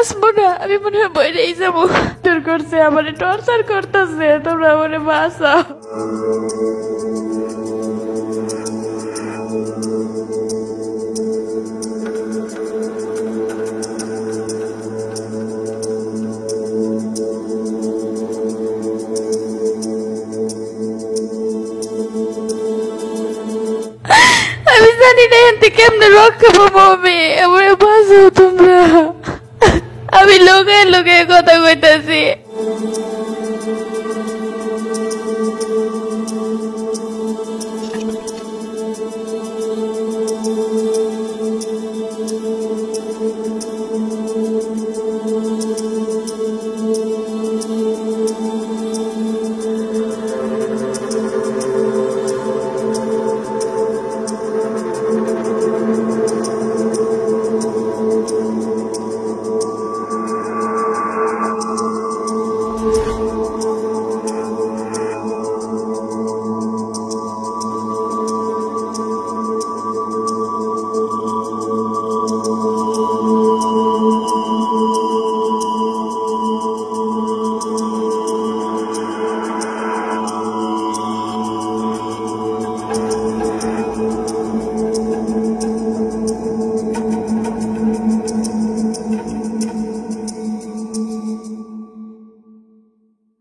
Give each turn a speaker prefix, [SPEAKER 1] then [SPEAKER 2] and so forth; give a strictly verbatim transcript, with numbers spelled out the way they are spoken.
[SPEAKER 1] বাঁচবো না, আমি মনে হয় বইরেই যাবো। তোর করছে আমার টর্চার করতেছে, তোমরা আমার বাঁচাও। আমি জানি না এতে কেমনে রক্ষা পাবো আমি, আমার বাঁচাও তোমরা। আমি লোকে লোকে কথা কইতাছি।